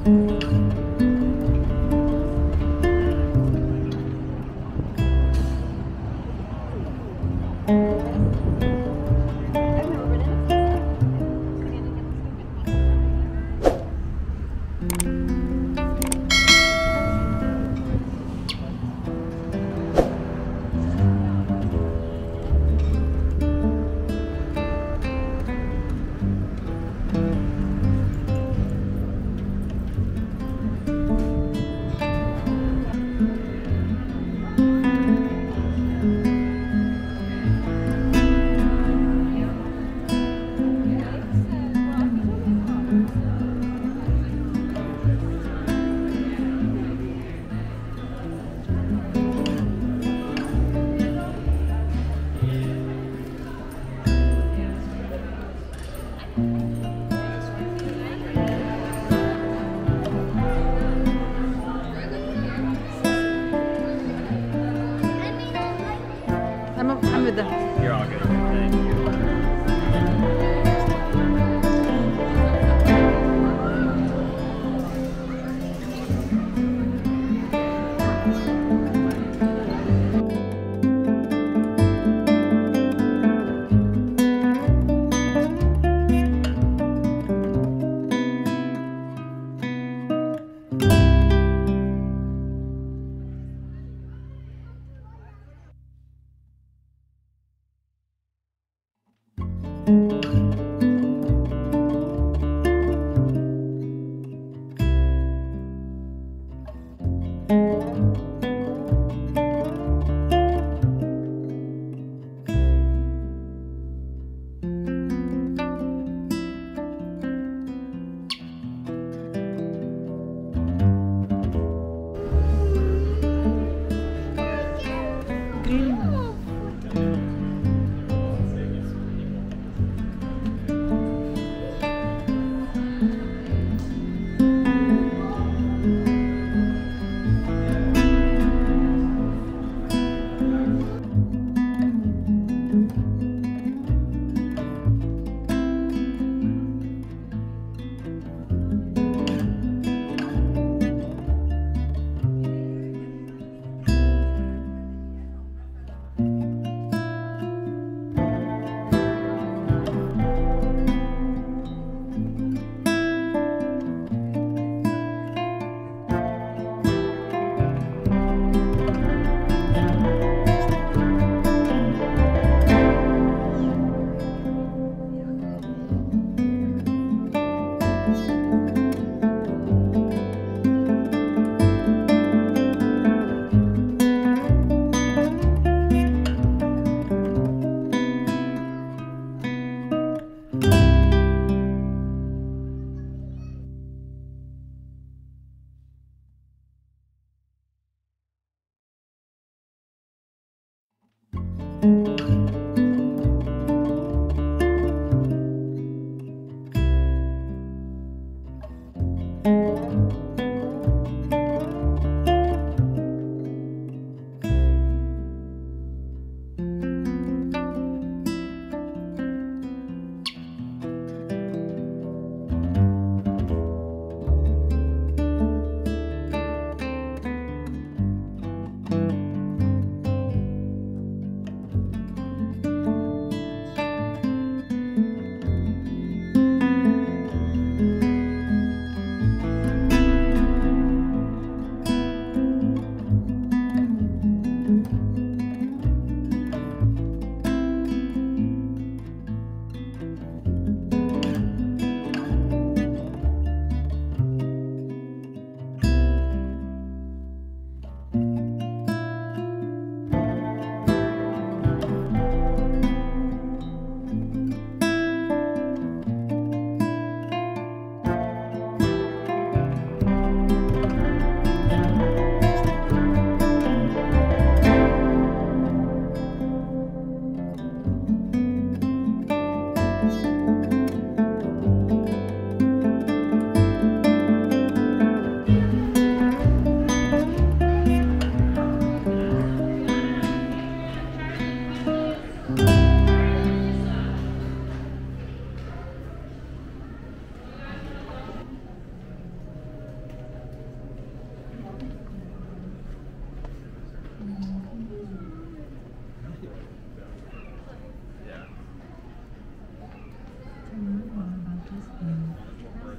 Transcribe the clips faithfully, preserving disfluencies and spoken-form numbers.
You're all good. Thank you.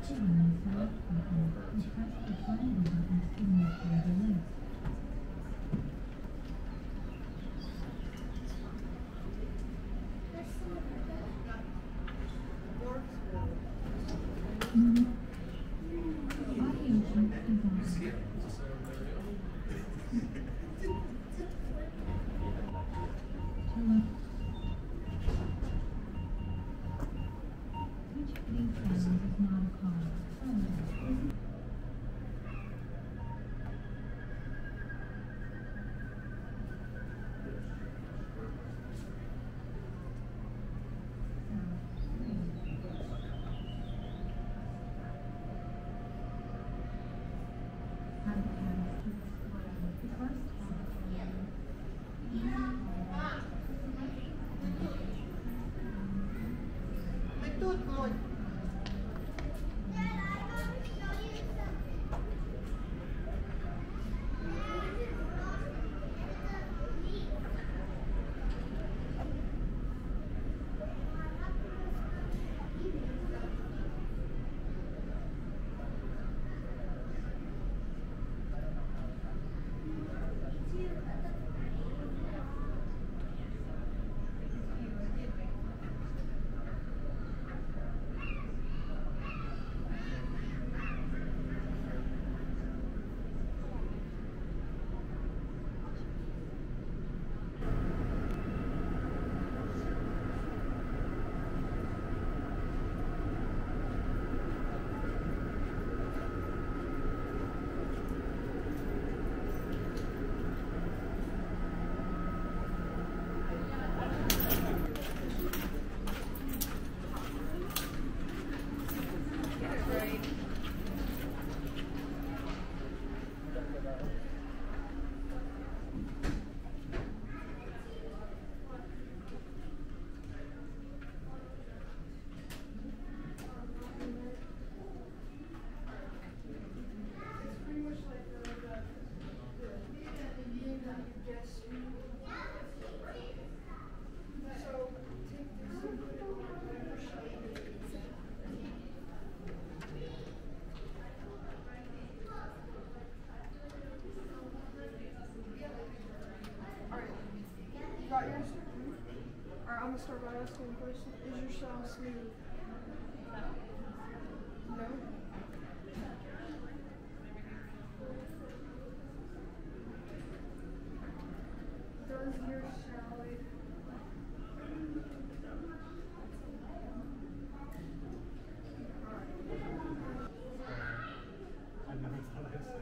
I'm gonna start by asking a question. Is your sound smooth? No? Does your salad I never thought I'd say that.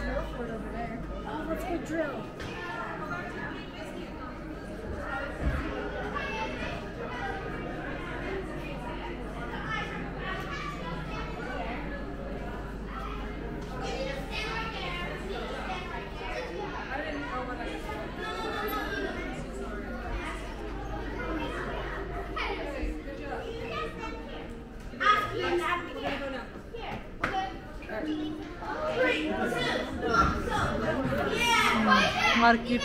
snowboard over there. Oh, let's go drill. Market.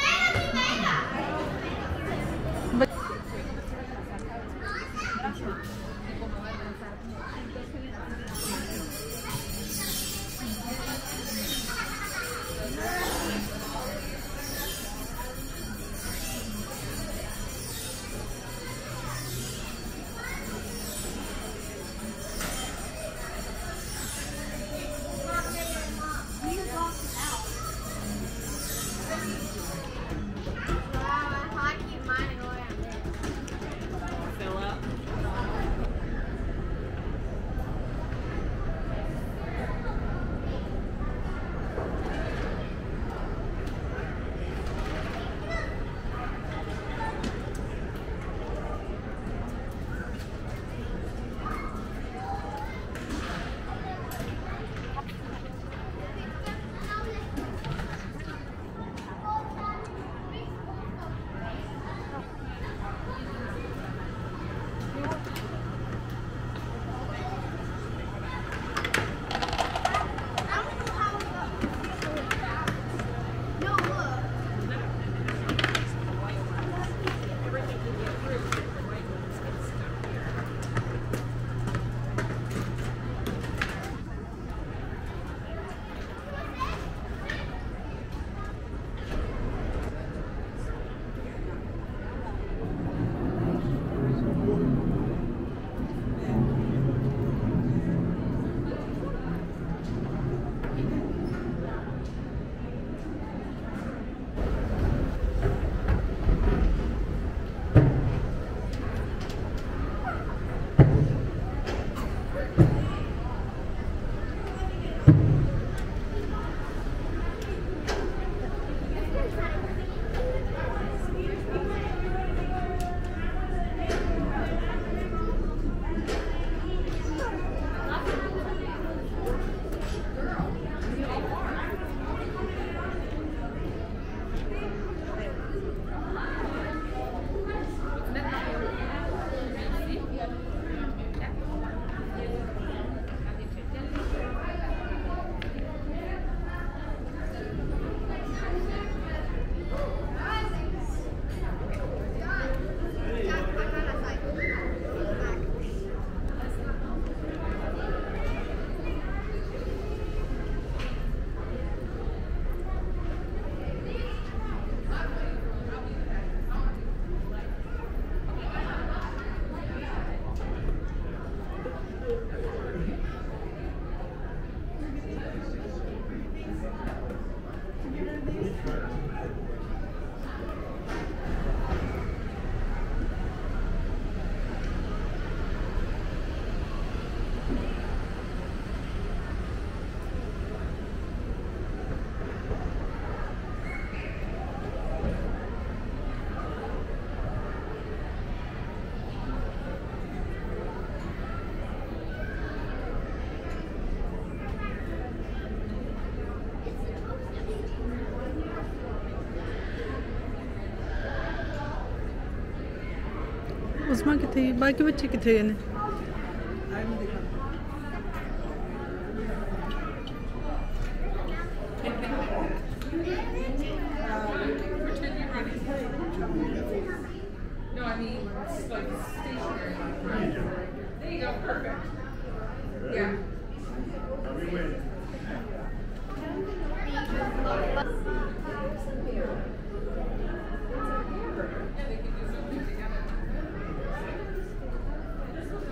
उस्मा किथे बाकी बच्चे किथे गए ने No, I mean, it's like stationary. There you go, perfect. Yeah. Are we winning? Yeah, they can do something together.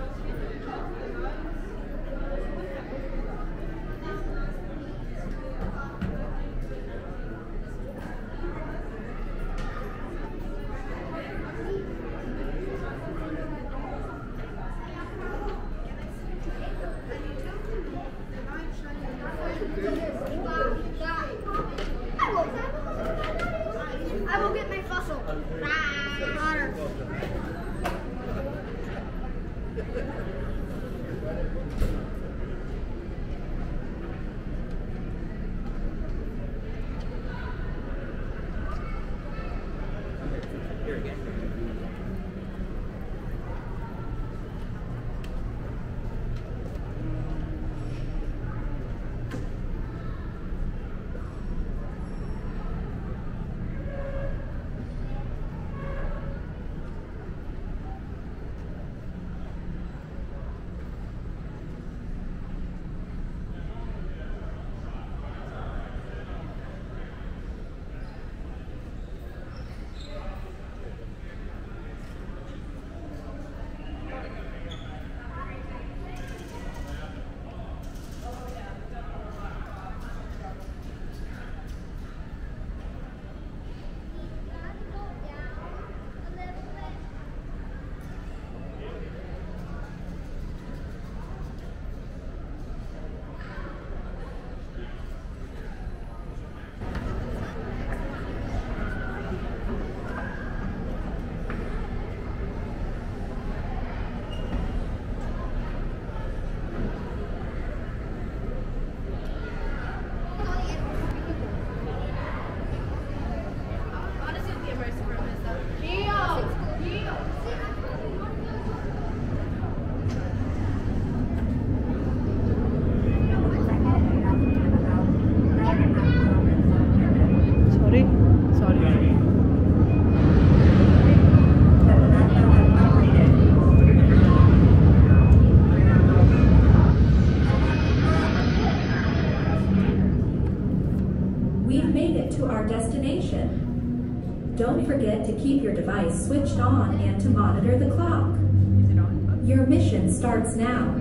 We've made it to our destination. Don't forget to keep your device switched on and to monitor the clock. Your mission starts now.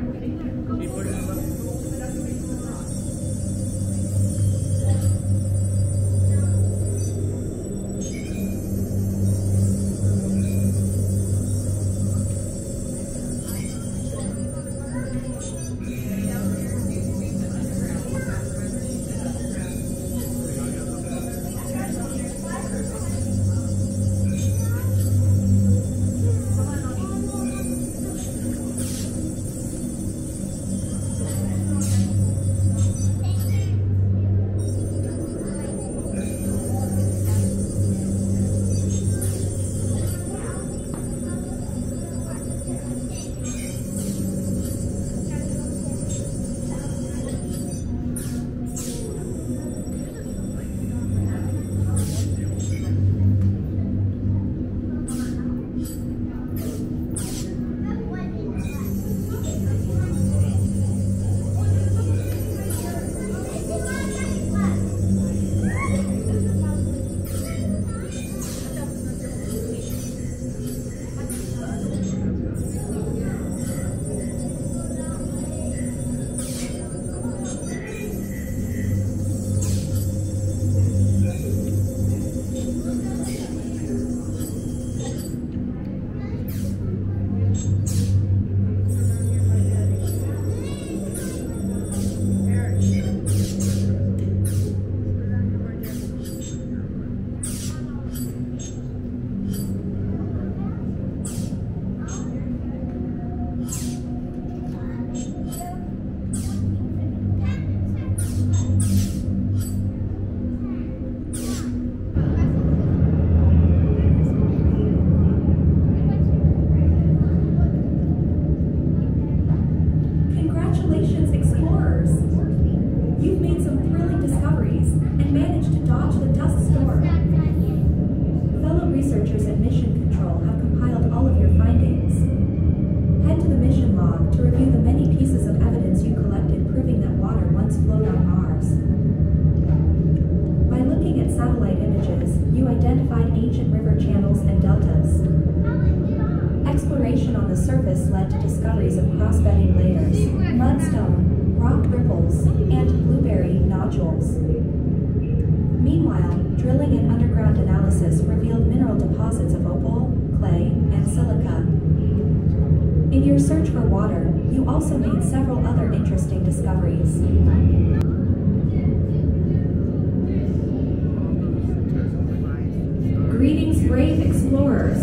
Greetings, brave explorers.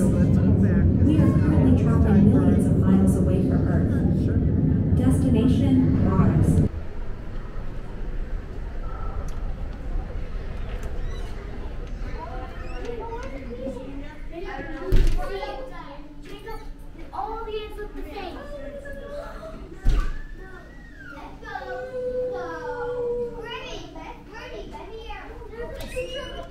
We are currently traveling millions of miles away from Earth. Destination, Mars. All the ants look the same. Let's go. Whoa. Ready, ready, ready here. Let's go.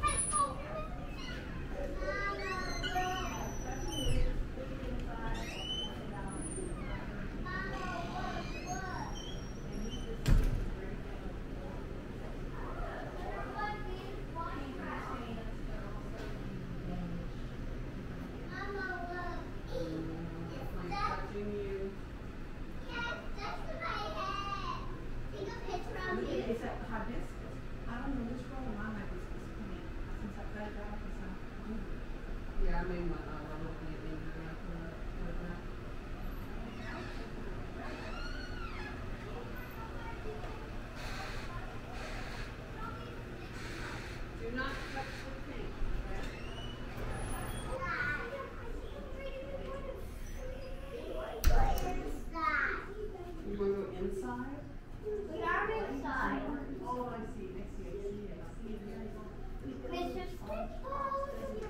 Is that hibiscus? I don't know which one of my hibiscus plant since I got it out for some. Yeah, I made my uh, rubber plant in the Do not touch the paint. You want to go inside? We are inside. Oh, I see. I see. I see. I see. Mister Stick Bug.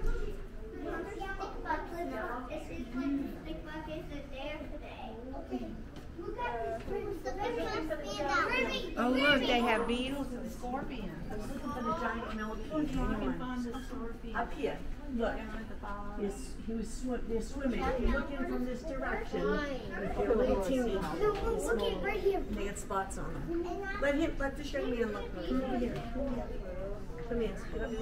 Stick Bug is Stick Bug isn't there today. Okay. Look at this. Oh, look, they have beetles. And scorpions. I was looking for the giant millipede. You can find the scorpion. Up here. Look. Yes, he was swim, they're swimming. If you're looking from this direction, if you're a little teeny, Look at right here. they get spots on them. Let him, let the young man look. Come here. Come in.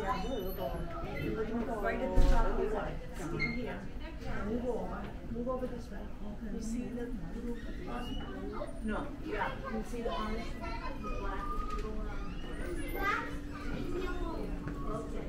Right at the top of the line. Stand here. Move over. Move over this way. You see the little... No. Yeah. You see the orange? The black? Black. Okay.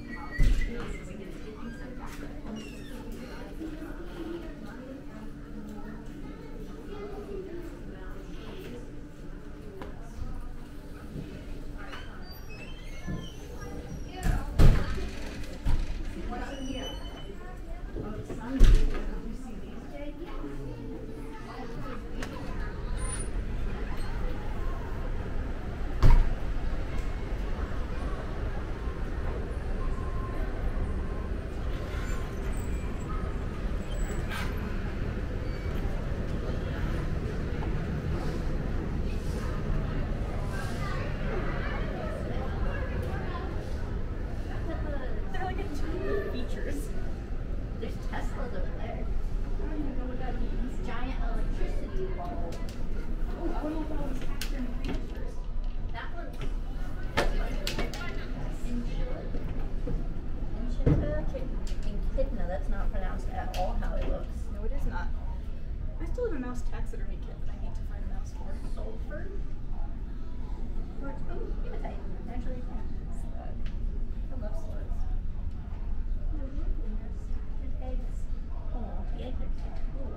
There's Teslas over there. I don't even know what that means. Giant electricity bulb. Oh, I don't know if I was capturing creatures. That one's Echidna. That's not pronounced at all how it looks. No, it is not. I still have a mouse taxidermy kit that I need to find a mouse for. Sulfur? Or, oh, hematite. Naturally, slug. I love slugs. And eggs. Oh, the eggs are so cool.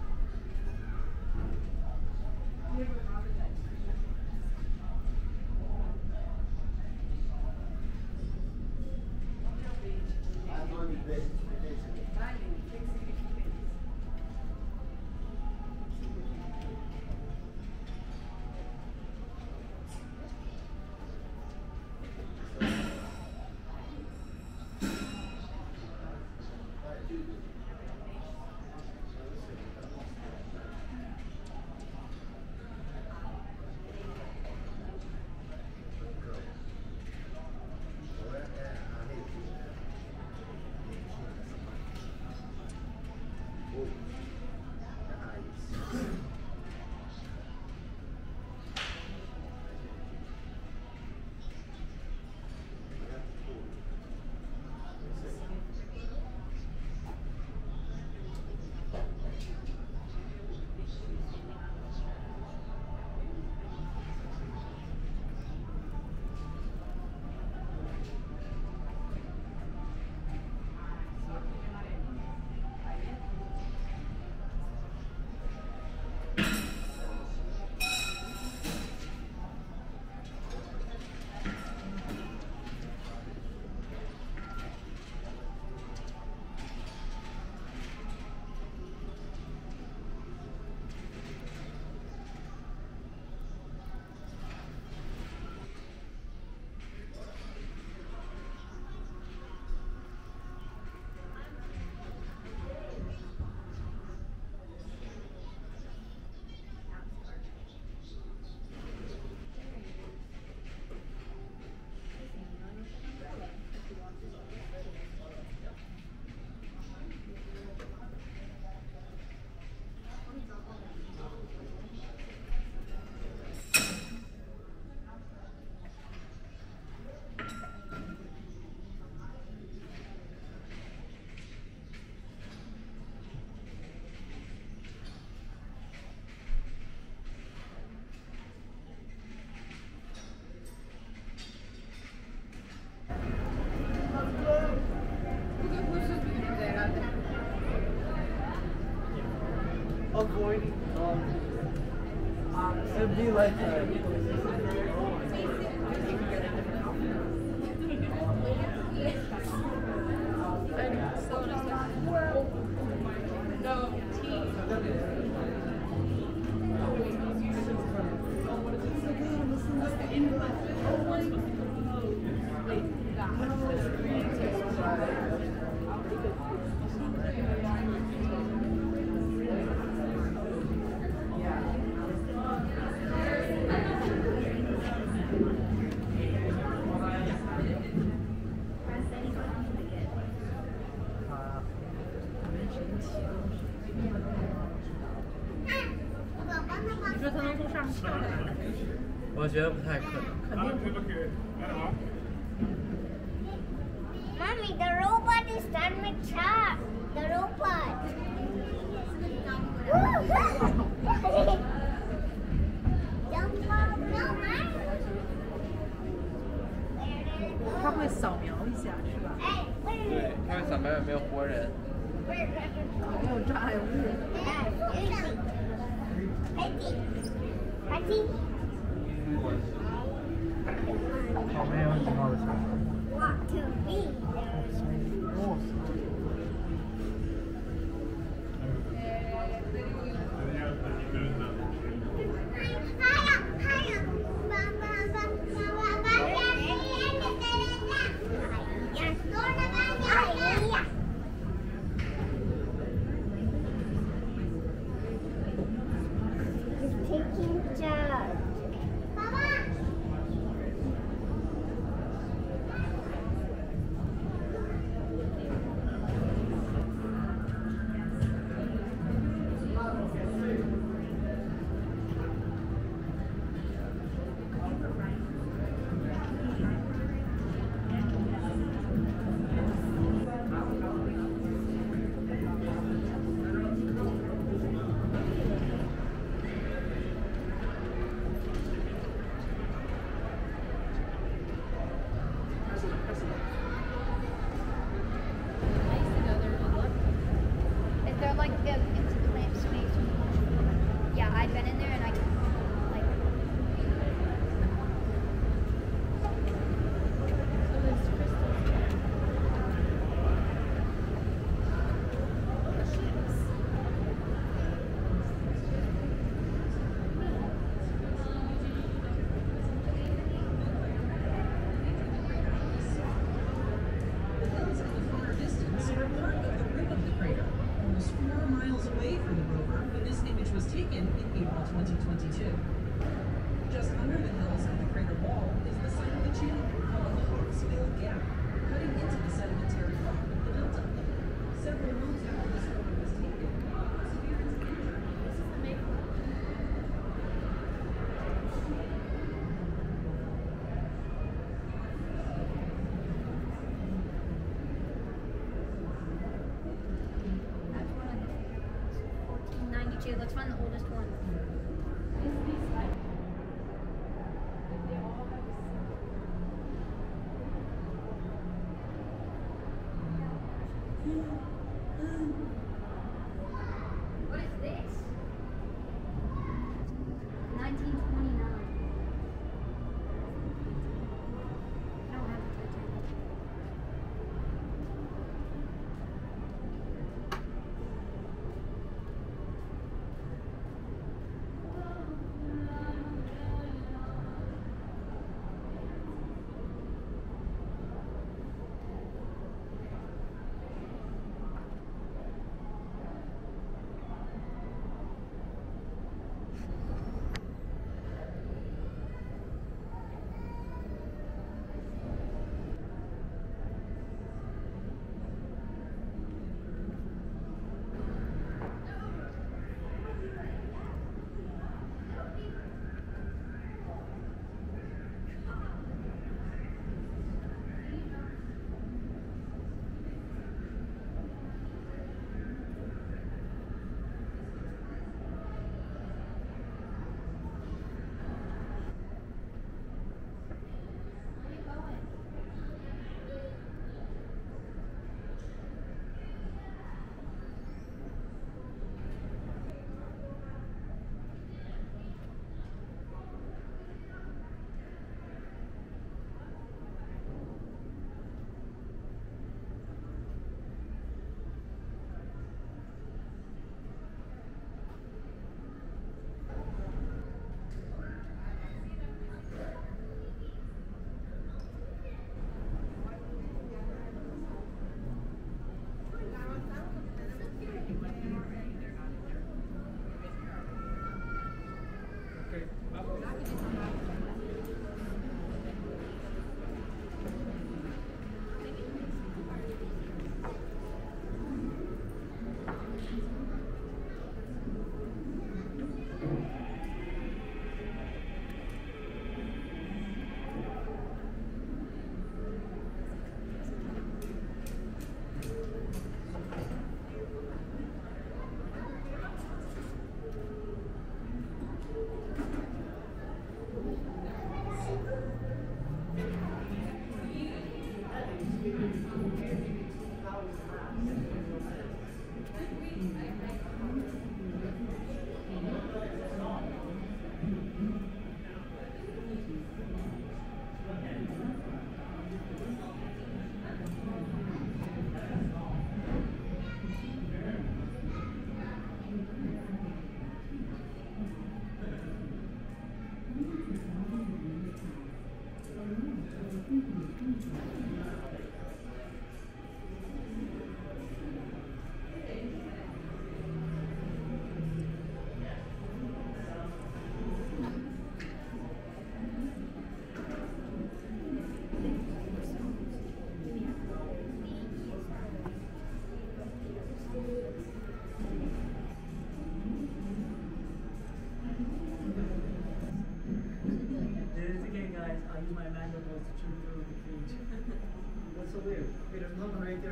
Avoiding, um, it'd be like uh, 我觉得不太可能。 啊，这个可以，来啊。 它会扫描一下，是吧？ 对，它会扫描有没有活人。 没有障碍物。 旁边有几号的小孩？ Taking charge. Is there like the into the lamp space? Yeah, I've been in there and I like. So there's crystals. Almost four miles away from the rover when this image was taken in April twenty twenty-two. Just under the hills of the crater wall is the site of the channel called the Hawksbill Gap, cutting into the sedimentary rock of the delta. Several months after this photo was taken, perseverance injured. That's one of the fourteen ninety-two. Let's find the oldest one. What is this? nineteen twenty-nine. I don't have the Titanic.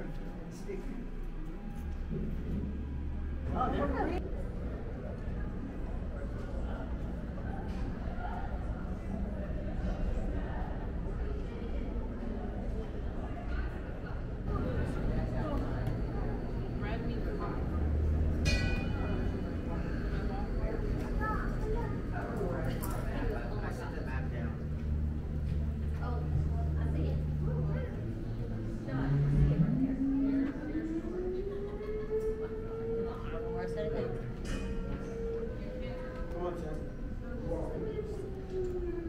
stick. Oh, they're not. Come on, Chad.